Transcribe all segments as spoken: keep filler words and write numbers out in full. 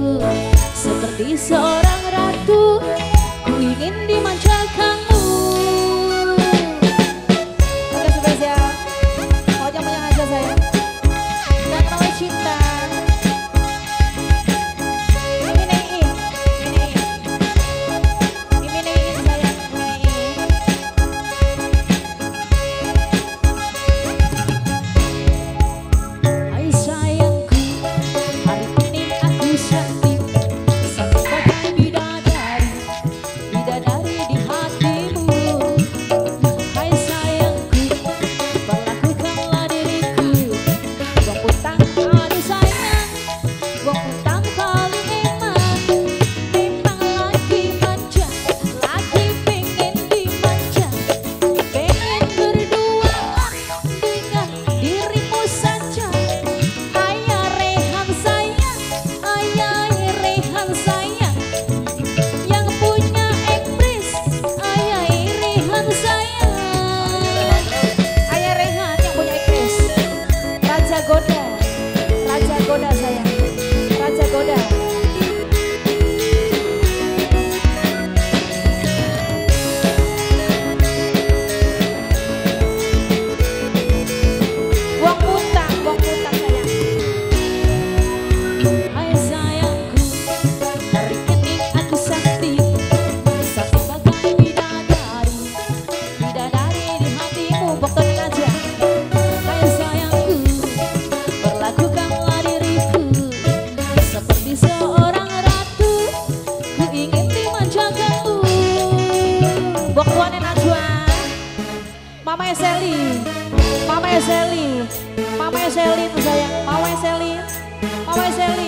seperti seorang ratu, ku ingin dimanjakanmu. Oke spesial, pokoknya banyak aja saya. Dan namanya cinta. Mama Eseli, Mama Eseli, Mama Eseli itu sayang, Mama Eseli, Mama Eseli.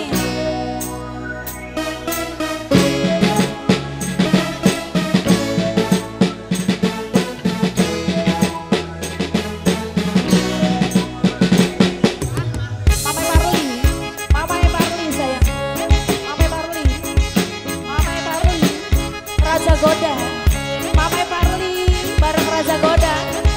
Mama Parli, Mama Parli sayang, Mama Parli, Mama Parli, Raja Goda, Mama Parli bareng Raja Goda.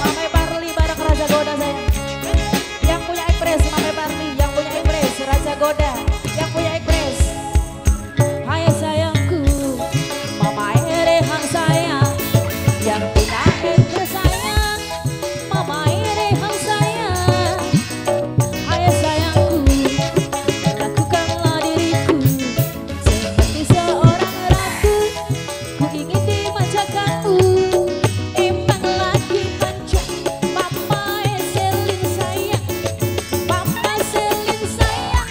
Goda yang punya ekspres. Hai sayangku, mama erehan sayang, yang punya ekspres sayang, mama erehan sayang. Hai sayangku, lakukanlah diriku seperti seorang ratu, ku ingin dimanjakanmu. Emang lagi manja, mama Eselin sayang, mama Selin sayang.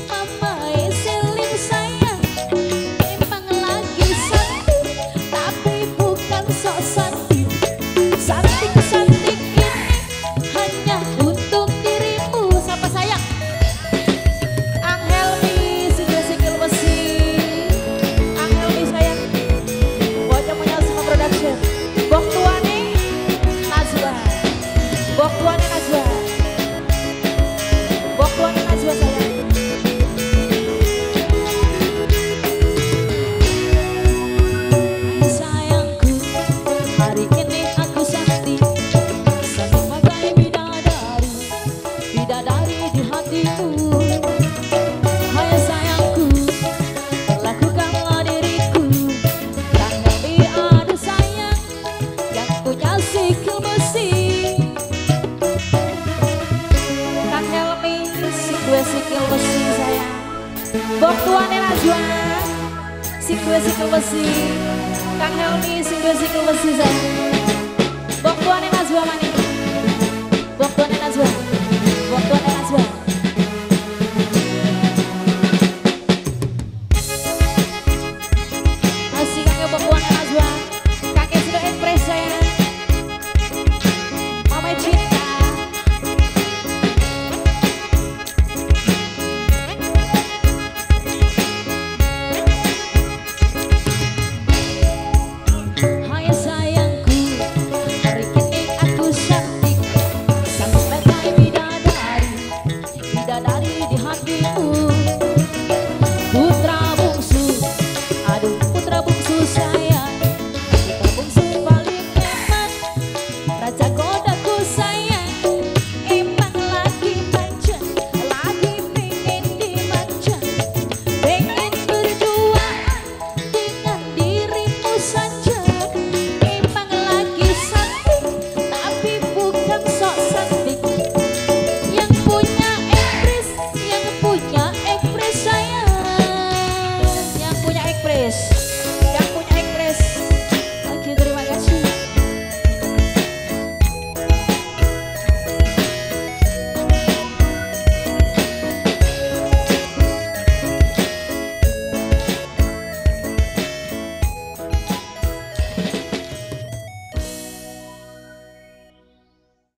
Sikil besi sayang, bok tuane Najwa, sing dua sikil besi, Kang Helmi sing dua sikil besi sayang, bok tuane Najwa mani, bok tuane Najwa, bok tuane